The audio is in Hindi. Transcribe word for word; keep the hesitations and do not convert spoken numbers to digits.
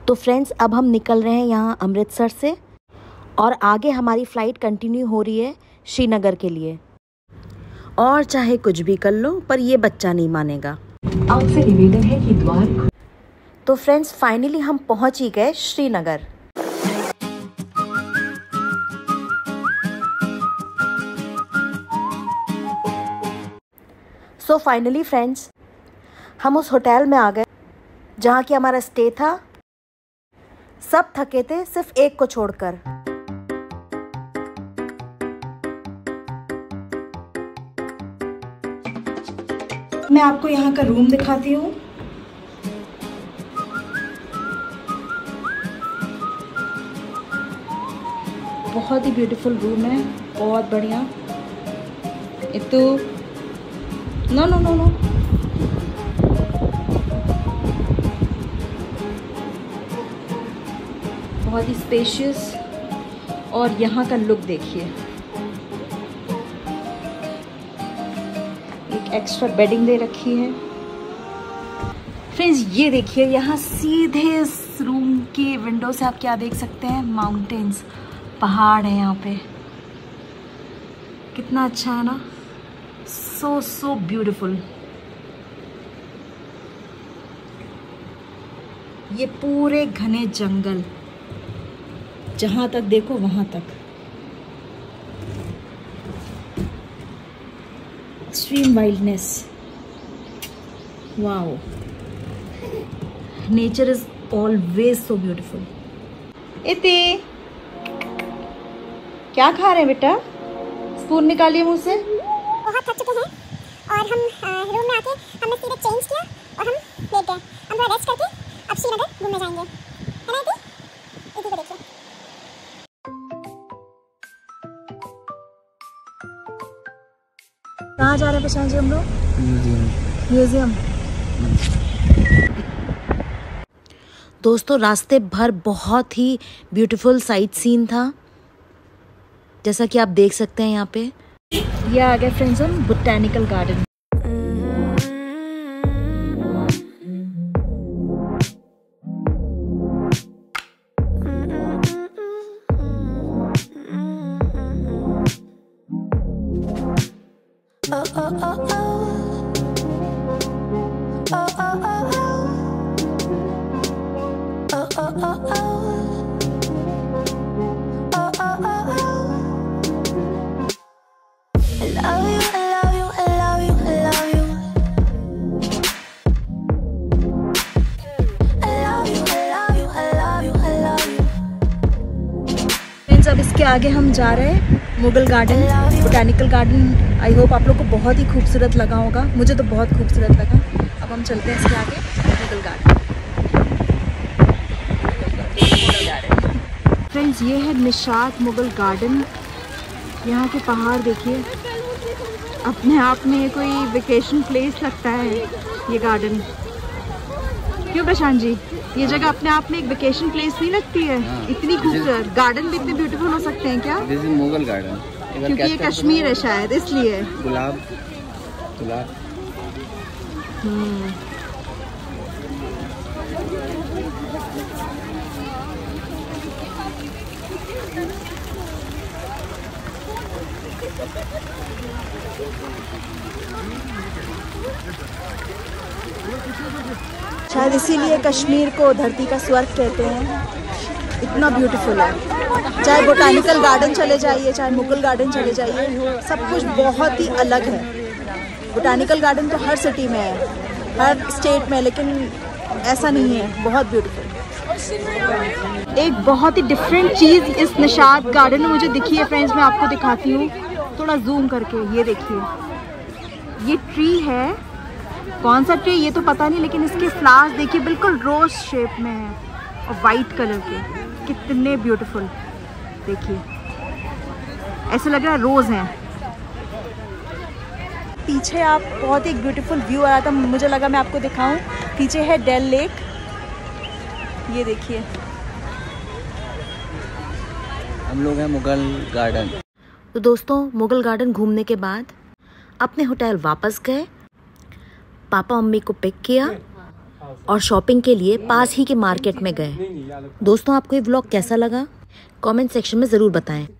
तो फ्रेंड्स अब हम निकल रहे हैं यहाँ अमृतसर से और आगे हमारी फ़्लाइट कंटिन्यू हो रही है श्रीनगर के लिए। और चाहे कुछ भी कर लो पर ये बच्चा नहीं मानेगा। आपसे निवेदन है कि द्वार। तो फ्रेंड्स फाइनली हम पहुँच ही गए श्रीनगर। सो फाइनली फ्रेंड्स हम उस होटल में आ गए जहाँ की हमारा स्टे था। सब थके थे सिर्फ एक को छोड़कर। मैं आपको यहाँ का रूम दिखाती हूँ। बहुत ही ब्यूटीफुल रूम है, बहुत बढ़िया। इतु नो नो नो नो बहुत ही स्पेशियस। और यहाँ का लुक देखिए, एक एक्स्ट्रा बेडिंग दे रखी है। फ्रेंड्स ये देखिए, यहाँ सीधे इस रूम की विंडो से आप क्या देख सकते हैं, माउंटेन्स, पहाड़ है यहाँ पे। कितना अच्छा है ना, सो सो ब्यूटीफुल। ये पूरे घने जंगल, जहाँ तक देखो वहाँ तक। Extreme wildness, wow. Nature is always so beautiful. इति क्या खा रहे हैं बेटा? स्पून निकालिए मुंह से। बहुत थक चुके हैं और हम रूम में आके हमने सीधे चेंज किया और हम लेट गए। हम थोड़ा रेस्ट करके अब श्रीनगर घूमने जाएंगे, है ना? इति इति को देखिए। कहाँ जा रहे हैं प्रशांत जी हम लोग? म्यूजियम। म्यूजियम। दोस्तों रास्ते भर बहुत ही ब्यूटीफुल साइट सीन था, जैसा कि आप देख सकते हैं यहाँ पे। ये आ गए फ्रेंड्स हम botanical garden. Oh, oh, oh, oh. Oh, oh, oh, oh. Oh, oh, oh, oh. Oh, oh, oh, oh. I love you, I love you, I love you, I love you. I love you, I love you, I love you, I love you. Friends अब इसके आगे हम जा रहे हैं Mughal garden, botanical garden. I hope आप लोग को बहुत ही खूबसूरत लगा होगा, मुझे तो बहुत खूबसूरत लगा। अब हम चलते हैं इसके आगे मुगल गार्डन। फ्रेंड्स ये है निशात मुगल गार्डन। यहाँ के पहाड़ देखिए, अपने आप में कोई वेकेशन प्लेस लगता है ये गार्डन। क्यों प्रशांत जी, ये जगह अपने आप में एक वेकेशन प्लेस नहीं लगती है? हाँ, इतनी खूबसूरत गार्डन भी इतने ब्यूटीफुल हो सकते हैं क्या? दिस इज मुगल गार्डन, क्योंकि ये कश्मीर है शायद इसलिए। गुलाब गुलाब हम्म शायद इसीलिए कश्मीर को धरती का स्वर्ग कहते हैं। इतना ब्यूटीफुल है। चाहे बोटैनिकल गार्डन चले जाइए, चाहे मुगल गार्डन चले जाइए, सब कुछ बहुत ही अलग है। बोटैनिकल गार्डन तो हर सिटी में है, हर स्टेट में, लेकिन ऐसा नहीं है। बहुत ब्यूटीफुल। एक बहुत ही डिफरेंट चीज़ इस निशात गार्डन में मुझे दिखी है फ्रेंड्स, मैं आपको दिखाती हूँ थोड़ा जूम करके। ये देखिए, ये ट्री है, कौन सा ट्री ये तो पता नहीं, लेकिन इसके फ्लावर्स देखिए बिल्कुल रोज शेप में है और वाइट कलर के। कितने ब्यूटीफुल, देखिए ऐसे लग रहा है रोज हैं। पीछे आप बहुत ही ब्यूटीफुल व्यू आया था, मुझे लगा मैं आपको दिखाऊं। पीछे है डेल लेक, ये देखिए। हम लोग हैं मुगल गार्डन। तो दोस्तों मुगल गार्डन घूमने के बाद अपने होटल वापस गए। पापा मम्मी को पिक किया और शॉपिंग के लिए पास ही के मार्केट में गए। दोस्तों, आपको ये व्लॉग कैसा लगा कमेंट सेक्शन में ज़रूर बताएं।